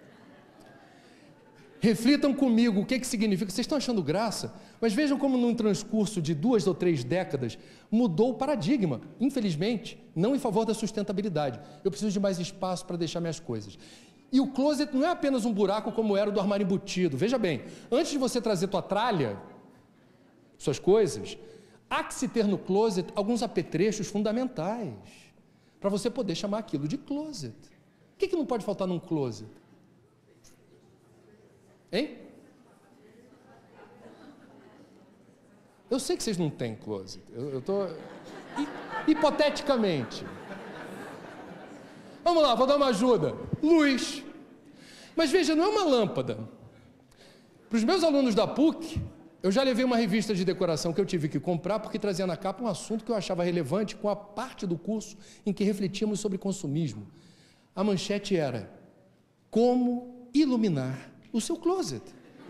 S1: Reflitam comigo o que, que significa. Vocês estão achando graça? Mas vejam como num transcurso de duas ou três décadas mudou o paradigma, infelizmente, não em favor da sustentabilidade. Eu preciso de mais espaço para deixar minhas coisas. E o closet não é apenas um buraco como era o do armário embutido. Veja bem, antes de você trazer tua tralha, suas coisas, há que se ter no closet alguns apetrechos fundamentais para você poder chamar aquilo de closet. O que, que não pode faltar num closet? Hein? Eu sei que vocês não têm closet. Eu estou... Hipoteticamente. Vamos lá, vou dar uma ajuda. Luz. Mas veja, não é uma lâmpada. Para os meus alunos da P U C, eu já levei uma revista de decoração que eu tive que comprar porque trazia na capa um assunto que eu achava relevante com a parte do curso em que refletíamos sobre consumismo. A manchete era: como iluminar o seu closet.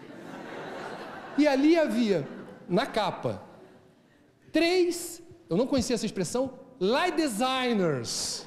S1: E ali havia, na capa, três, eu não conhecia essa expressão, light designers.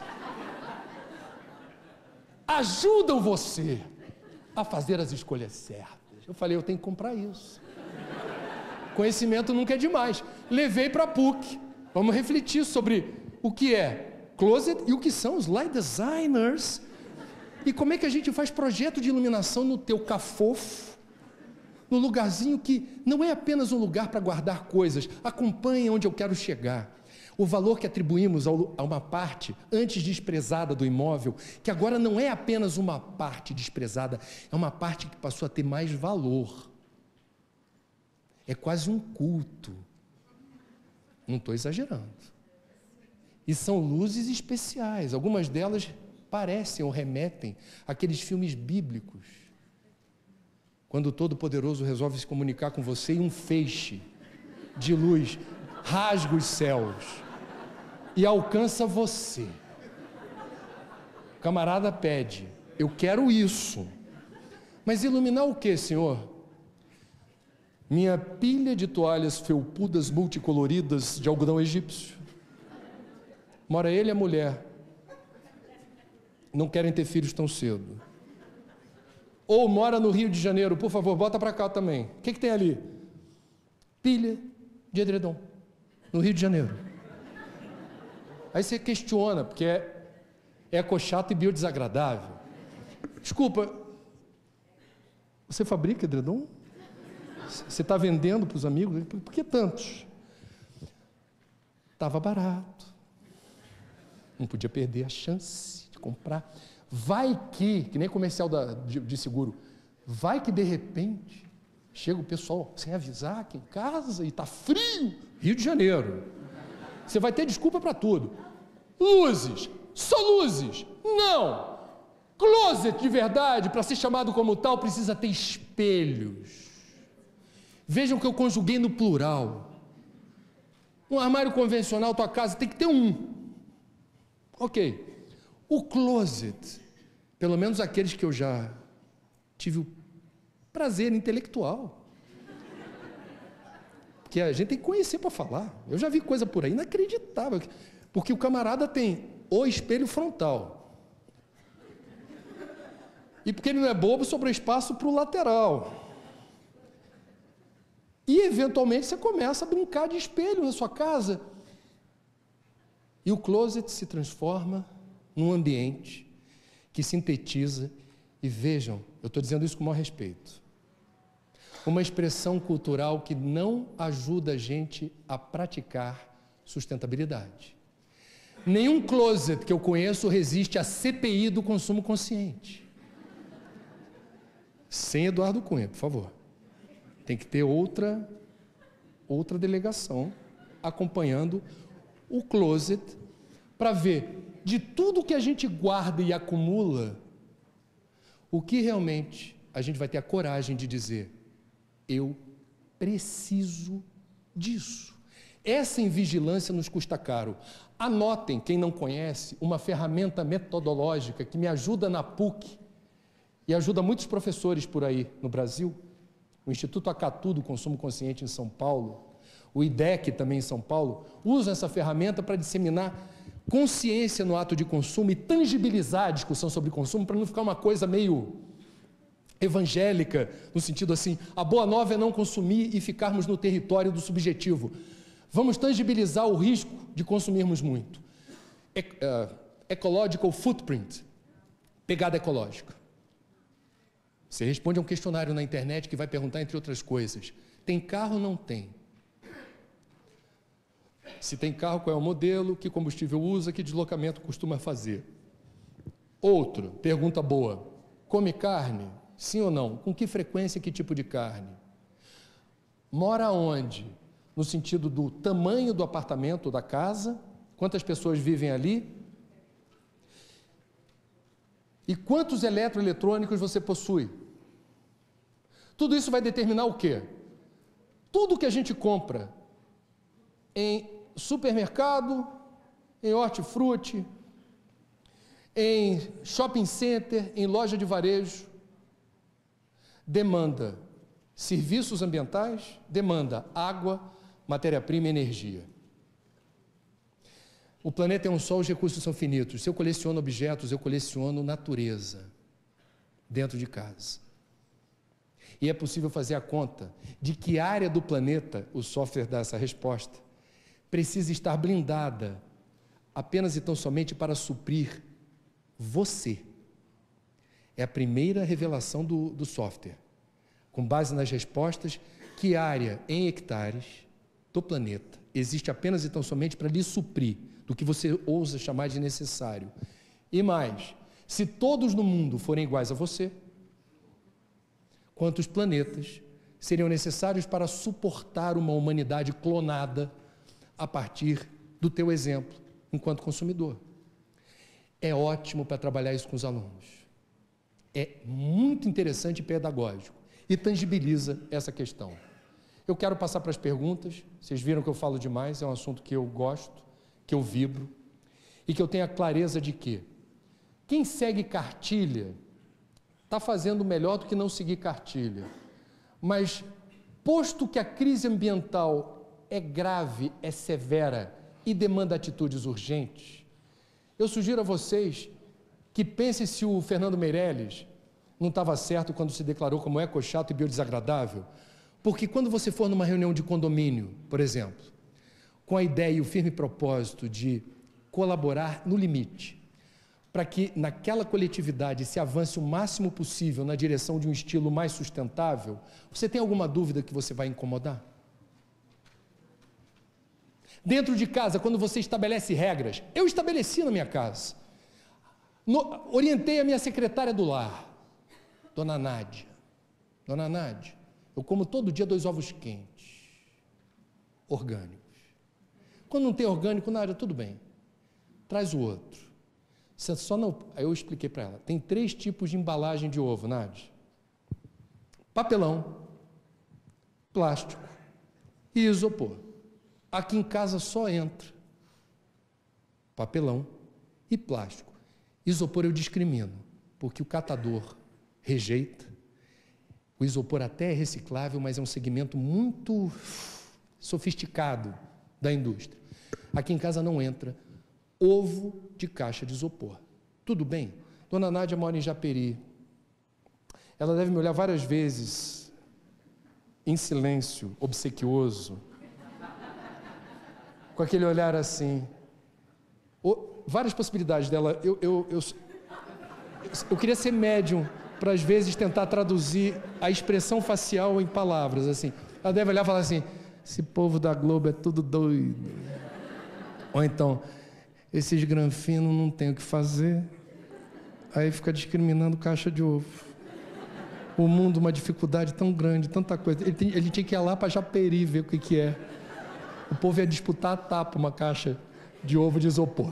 S1: Ajudam você a fazer as escolhas certas. Eu falei, eu tenho que comprar isso. Conhecimento nunca é demais. Levei para a P U C. Vamos refletir sobre o que é closet e o que são os light designers. E como é que a gente faz projeto de iluminação no teu cafofo, no lugarzinho que não é apenas um lugar para guardar coisas. Acompanhe onde eu quero chegar. O valor que atribuímos a uma parte antes desprezada do imóvel, que agora não é apenas uma parte desprezada, é uma parte que passou a ter mais valor. É quase um culto. Não estou exagerando. E são luzes especiais. Algumas delas parecem ou remetem àqueles filmes bíblicos. Quando o Todo-Poderoso resolve se comunicar com você e um feixe de luz rasga os céus e alcança você. O camarada pede, eu quero isso. Mas iluminar o que, Senhor? Minha pilha de toalhas felpudas multicoloridas de algodão egípcio. Mora ele e a mulher. Não querem ter filhos tão cedo. Ou mora no Rio de Janeiro, por favor, bota para cá também. O que, que tem ali? Pilha de edredom, no Rio de Janeiro. Aí você questiona, porque é, é ecochato e biodesagradável. Desculpa, você fabrica edredom? Você está vendendo para os amigos? Por que tantos? Estava barato. Não podia perder a chance de comprar. Vai que, que nem comercial da, de, de seguro, vai que de repente chega o pessoal sem avisar aqui em casa e está frio. Rio de Janeiro. Você vai ter desculpa para tudo. Luzes, só luzes. Não. Closet de verdade, para ser chamado como tal, precisa ter espelhos. Vejam que eu conjuguei no plural. Um armário convencional, tua casa, tem que ter um. Ok. O closet, pelo menos aqueles que eu já tive o prazer intelectual. Porque a gente tem que conhecer para falar. Eu já vi coisa por aí inacreditável. Porque o camarada tem o espelho frontal. E porque ele não é bobo, sobrou espaço para o lateral. E, eventualmente, você começa a brincar de espelho na sua casa. E o closet se transforma num ambiente que sintetiza, e vejam, eu estou dizendo isso com o maior respeito, uma expressão cultural que não ajuda a gente a praticar sustentabilidade. Nenhum closet que eu conheço resiste à C P I do consumo consciente. Sem Eduardo Cunha, por favor. Tem que ter outra, outra delegação acompanhando o closet para ver de tudo que a gente guarda e acumula, o que realmente a gente vai ter a coragem de dizer: eu preciso disso. Essa invigilância nos custa caro. Anotem, quem não conhece, uma ferramenta metodológica que me ajuda na P U C e ajuda muitos professores por aí no Brasil. O Instituto Acatu do Consumo Consciente em São Paulo, o I D E C também em São Paulo, usam essa ferramenta para disseminar consciência no ato de consumo e tangibilizar a discussão sobre consumo, para não ficar uma coisa meio evangélica, no sentido assim, a boa nova é não consumir e ficarmos no território do subjetivo. Vamos tangibilizar o risco de consumirmos muito. E, uh, ecological footprint, pegada ecológica. Você responde a um questionário na internet que vai perguntar, entre outras coisas, tem carro ou não tem? Se tem carro, qual é o modelo, que combustível usa, que deslocamento costuma fazer? Outro, pergunta boa, come carne? Sim ou não? Com que frequência, que tipo de carne? Mora onde? No sentido do tamanho do apartamento, da casa, quantas pessoas vivem ali? E quantos eletroeletrônicos você possui? Tudo isso vai determinar o quê? Tudo que a gente compra em supermercado, em hortifruti, em shopping center, em loja de varejo, demanda serviços ambientais, demanda água, matéria-prima e energia. O planeta é um só, os recursos são finitos. Se eu coleciono objetos, eu coleciono natureza dentro de casa. E é possível fazer a conta de que área do planeta, o software dá essa resposta, precisa estar blindada apenas e tão somente para suprir você. É a primeira revelação do, do software. Com base nas respostas, que área em hectares do planeta existe apenas e tão somente para lhe suprir do que você ousa chamar de necessário. E mais, se todos no mundo forem iguais a você, quantos planetas seriam necessários para suportar uma humanidade clonada a partir do teu exemplo, enquanto consumidor? É ótimo para trabalhar isso com os alunos. É muito interessante e pedagógico e tangibiliza essa questão. Eu quero passar para as perguntas. Vocês viram que eu falo demais, é um assunto que eu gosto, que eu vibro e que eu tenho a clareza de que quem segue cartilha está fazendo melhor do que não seguir cartilha. Mas, posto que a crise ambiental é grave, é severa e demanda atitudes urgentes, eu sugiro a vocês que pensem se o Fernando Meirelles não estava certo quando se declarou como ecochato e biodesagradável, porque quando você for numa reunião de condomínio, por exemplo, com a ideia e o firme propósito de colaborar no limite, para que naquela coletividade se avance o máximo possível na direção de um estilo mais sustentável, você tem alguma dúvida que você vai incomodar? Dentro de casa, quando você estabelece regras, eu estabeleci na minha casa, no, orientei a minha secretária do lar, Dona Nádia, Dona Nádia, eu como todo dia dois ovos quentes, orgânicos. Quando não tem orgânico, Nádia, tudo bem, traz o outro. Você só não... Aí eu expliquei para ela, tem três tipos de embalagem de ovo, Nádia. Papelão, plástico e isopor. Aqui em casa só entra papelão e plástico. Isopor eu discrimino, porque o catador rejeita. O isopor até é reciclável, mas é um segmento muito sofisticado da indústria. Aqui em casa não entra ovo de caixa de isopor. Tudo bem? Dona Nádia mora em Japeri. Ela deve me olhar várias vezes, em silêncio, obsequioso, com aquele olhar assim. O, várias possibilidades dela. Eu, eu, eu, eu queria ser médium para, às vezes, tentar traduzir a expressão facial em palavras. Assim. Ela deve olhar e falar assim, esse povo da Globo é tudo doido. Ou então, esses granfinos não tem o que fazer. Aí fica discriminando caixa de ovo. O mundo, uma dificuldade tão grande, tanta coisa. Ele, tem, ele tinha que ir lá para Japeri ver o que, que é. O povo ia disputar a tapa uma caixa de ovo de isopor.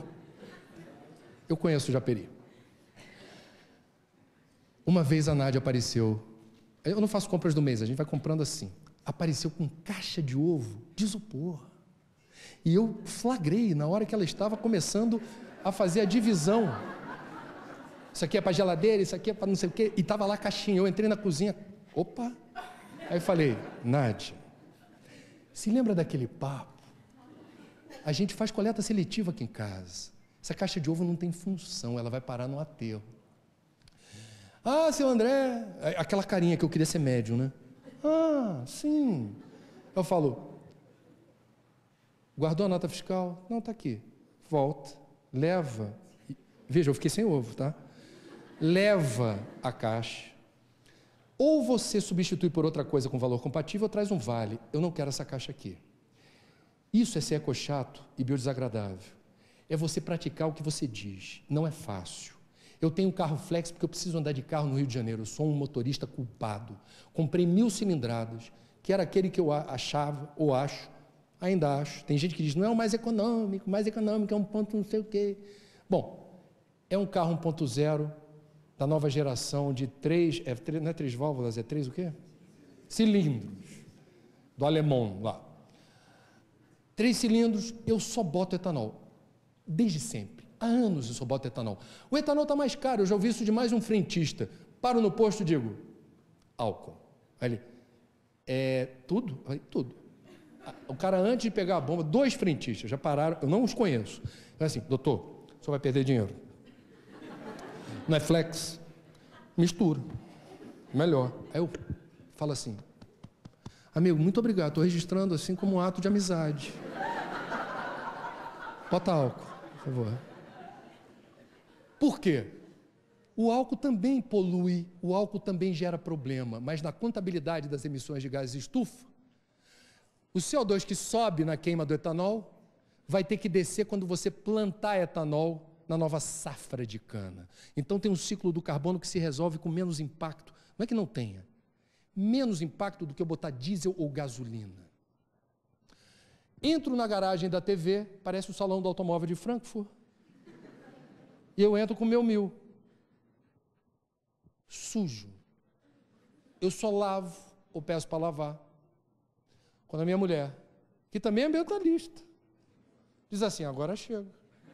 S1: Eu conheço o Japeri. Uma vez a Nádia apareceu Eu não faço compras do mês, a gente vai comprando assim. Apareceu com caixa de ovo de isopor. E eu flagrei na hora que ela estava começando a fazer a divisão. Isso aqui é para geladeira, isso aqui é para não sei o quê. E estava lá a caixinha. Eu entrei na cozinha. Opa! Aí eu falei, Nádia, se lembra daquele papo? A gente faz coleta seletiva aqui em casa. Essa caixa de ovo não tem função, ela vai parar no aterro. Ah, seu André, aquela carinha que eu queria ser médium, né? Ah, sim. Eu falo, guardou a nota fiscal? Não, está aqui. Volta, leva. Veja, eu fiquei sem ovo, tá? Leva a caixa. Ou você substitui por outra coisa com valor compatível, ou traz um vale. Eu não quero essa caixa aqui. Isso é ser ecochato e biodesagradável. É você praticar o que você diz. Não é fácil. Eu tenho um carro flex porque eu preciso andar de carro no Rio de Janeiro. Eu sou um motorista culpado. Comprei mil cilindradas, que era aquele que eu achava, ou acho, ainda acho. Tem gente que diz, não é o mais econômico, o mais econômico é um ponto não sei o quê. Bom, é um carro um ponto zero da nova geração de três, é, não é três válvulas, é três o quê? Cilindros, do alemão lá. Três cilindros, eu só boto etanol. Desde sempre. Há anos eu só boto etanol. O etanol está mais caro, eu já ouvi isso de mais um frentista. Paro no posto e digo, álcool. Aí ele, é tudo? Aí, tudo. O cara, antes de pegar a bomba, dois frentistas já pararam, eu não os conheço. Eu assim, doutor, o senhor vai perder dinheiro. Não é flex? Mistura. Melhor. Aí eu falo assim, amigo, muito obrigado, estou registrando assim como um ato de amizade. Bota álcool, por favor. Por quê? O álcool também polui, o álcool também gera problema, mas na contabilidade das emissões de gases de estufa, o C O dois que sobe na queima do etanol vai ter que descer quando você plantar etanol na nova safra de cana. Então tem um ciclo do carbono que se resolve com menos impacto. Não é que não tenha. Menos impacto do que eu botar diesel ou gasolina. Entro na garagem da T V, parece o salão do automóvel de Frankfurt. E eu entro com o meu mil. Sujo. Eu só lavo ou peço para lavar. Quando a minha mulher, que também é ambientalista, diz assim, agora chega.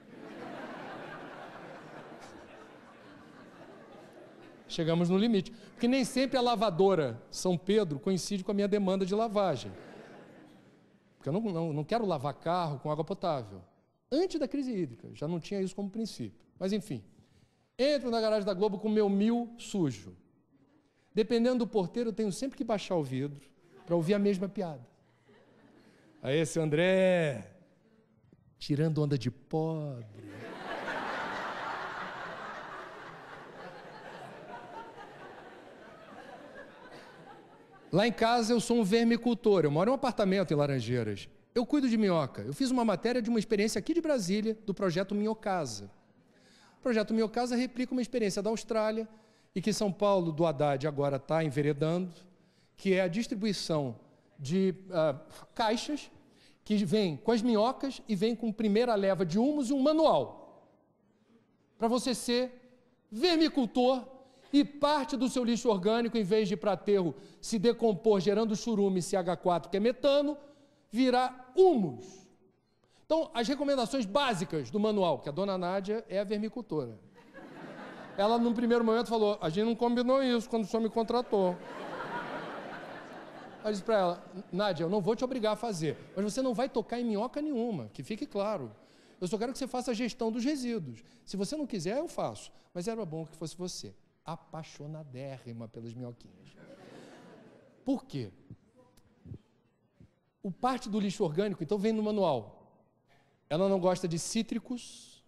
S1: Chegamos no limite. Porque nem sempre a lavadora São Pedro coincide com a minha demanda de lavagem. Porque eu não, não, não quero lavar carro com água potável. Antes da crise hídrica, já não tinha isso como princípio. Mas enfim, entro na garagem da Globo com o meu mil sujo. Dependendo do porteiro, eu tenho sempre que baixar o vidro para ouvir a mesma piada. Aí, seu André, tirando onda de pobre. Lá em casa eu sou um vermicultor, eu moro em um apartamento em Laranjeiras. Eu cuido de minhoca. Eu fiz uma matéria de uma experiência aqui de Brasília, do projeto Minhocasa. O projeto Minhocasa replica uma experiência da Austrália e que São Paulo do Haddad agora está enveredando, que é a distribuição de uh, caixas que vêm com as minhocas e vêm com primeira leva de humus e um manual. Para você ser vermicultor e parte do seu lixo orgânico, em vez de ir para aterro se decompor, gerando churume C H quatro, que é metano, virar humus. Então, as recomendações básicas do manual, que a dona Nádia é a vermicultora. Ela, num primeiro momento, falou, a gente não combinou isso quando o senhor me contratou. Eu disse para ela, Nádia, eu não vou te obrigar a fazer, mas você não vai tocar em minhoca nenhuma, que fique claro. Eu só quero que você faça a gestão dos resíduos. Se você não quiser, eu faço. Mas era bom que fosse você. Apaixonadérrima pelas minhoquinhas. Por quê? O parte do lixo orgânico, então, vem no manual. Ela não gosta de cítricos,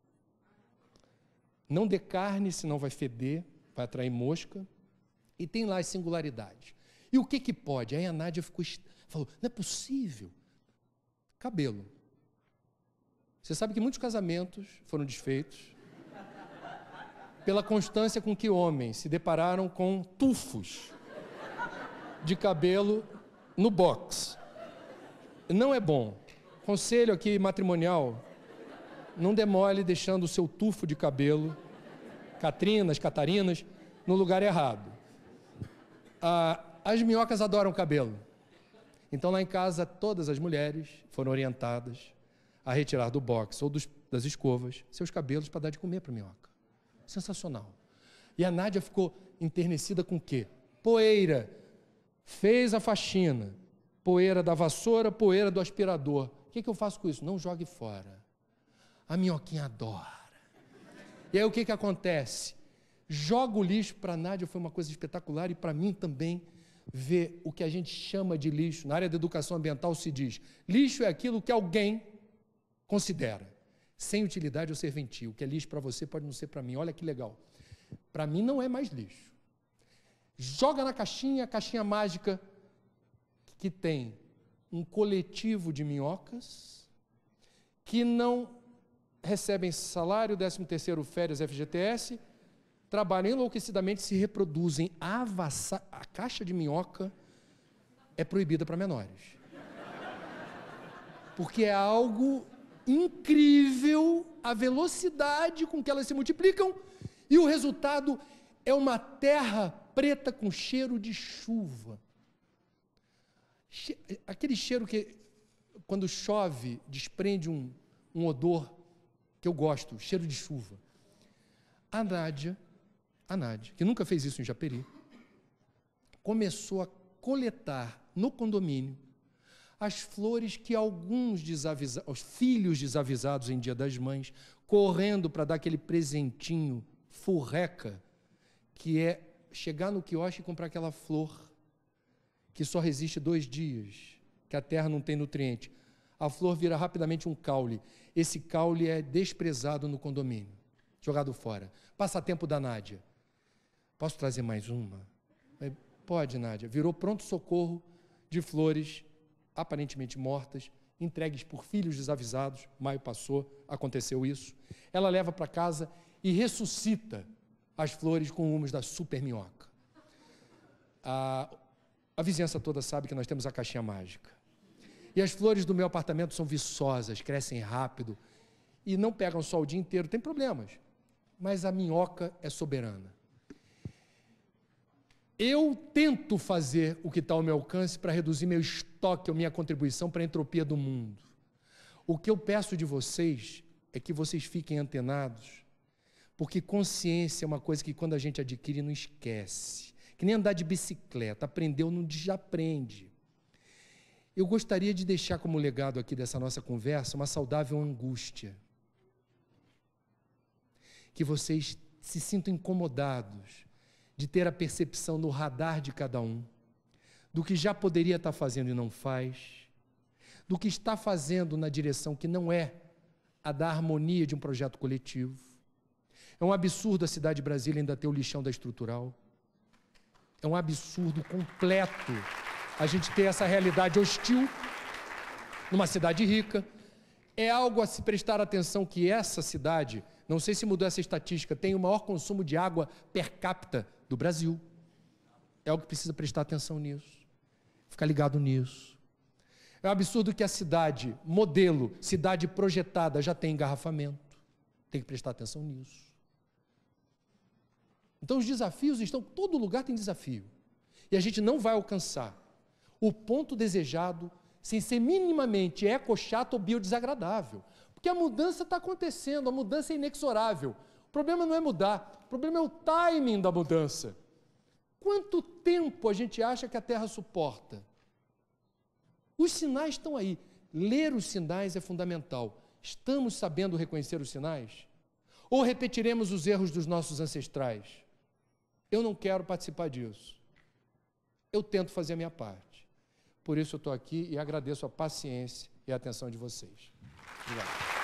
S1: não dê carne, senão vai feder, vai atrair mosca, e tem lá as singularidades. E o que que pode? Aí a Nádia ficou, falou, não é possível. Cabelo. Você sabe que muitos casamentos foram desfeitos pela constância com que homens se depararam com tufos de cabelo no box. Não é bom. Conselho aqui matrimonial, não demole deixando o seu tufo de cabelo, Catrinas, Catarinas, no lugar errado. Ah, as minhocas adoram cabelo. Então, lá em casa, todas as mulheres foram orientadas a retirar do box ou dos, das escovas seus cabelos para dar de comer para a minhoca. Sensacional. E a Nádia ficou enternecida com o quê? Poeira. Fez a faxina. Poeira da vassoura, poeira do aspirador. O que, que eu faço com isso? Não jogue fora. A minhoquinha adora. E aí o que, que acontece? Joga o lixo. Para a Nádia foi uma coisa espetacular e para mim também ver o que a gente chama de lixo. Na área da educação ambiental se diz, lixo é aquilo que alguém considera sem utilidade ou serventia. O que é lixo para você pode não ser para mim. Olha que legal. Para mim não é mais lixo. Joga na caixinha, a caixinha mágica que tem um coletivo de minhocas que não recebem salário, décimo terceiro, férias, F G T S, trabalham enlouquecidamente, se reproduzem. A, vassa... a caixa de minhoca é proibida para menores. Porque é algo incrível a velocidade com que elas se multiplicam e o resultado é uma terra preta com cheiro de chuva. Che... Aquele cheiro que, quando chove, desprende um, um odor que eu gosto, cheiro de chuva. A Nádia, a Nádia, que nunca fez isso em Japeri, começou a coletar no condomínio as flores que alguns desavisados, os filhos desavisados em Dia das Mães, correndo para dar aquele presentinho furreca, que é chegar no quiosque e comprar aquela flor que só resiste dois dias, que a terra não tem nutriente. A flor vira rapidamente um caule. Esse caule é desprezado no condomínio, jogado fora. Passatempo da Nádia. Posso trazer mais uma? Pode, Nádia. Virou pronto-socorro de flores aparentemente mortas, entregues por filhos desavisados. Maio passou, aconteceu isso. Ela leva para casa e ressuscita as flores com humos da super minhoca. A, a vizinhança toda sabe que nós temos a caixinha mágica. E as flores do meu apartamento são viçosas, crescem rápido e não pegam sol o dia inteiro, tem problemas. Mas a minhoca é soberana. Eu tento fazer o que está ao meu alcance para reduzir meu estoque, a minha contribuição para a entropia do mundo. O que eu peço de vocês é que vocês fiquem antenados, porque consciência é uma coisa que quando a gente adquire não esquece. Que nem andar de bicicleta, aprendeu, não desaprende. Eu gostaria de deixar como legado aqui dessa nossa conversa uma saudável angústia. Que vocês se sintam incomodados de ter a percepção no radar de cada um, do que já poderia estar fazendo e não faz, do que está fazendo na direção que não é a da harmonia de um projeto coletivo. É um absurdo a cidade de Brasília ainda ter o lixão da estrutural. É um absurdo completo a gente ter essa realidade hostil numa cidade rica. É algo a se prestar atenção que essa cidade, não sei se mudou essa estatística, tem o maior consumo de água per capita do Brasil. É algo que precisa prestar atenção nisso, ficar ligado nisso. É um absurdo que a cidade, modelo, cidade projetada, já tem engarrafamento. Tem que prestar atenção nisso. Então os desafios estão, todo lugar tem desafio. E a gente não vai alcançar o ponto desejado sem ser minimamente eco-chato ou biodesagradável. Porque a mudança está acontecendo, a mudança é inexorável. O problema não é mudar, o problema é o timing da mudança. Quanto tempo a gente acha que a Terra suporta? Os sinais estão aí. Ler os sinais é fundamental. Estamos sabendo reconhecer os sinais? Ou repetiremos os erros dos nossos ancestrais? Eu não quero participar disso. Eu tento fazer a minha parte. Por isso eu estou aqui e agradeço a paciência e a atenção de vocês. Obrigado.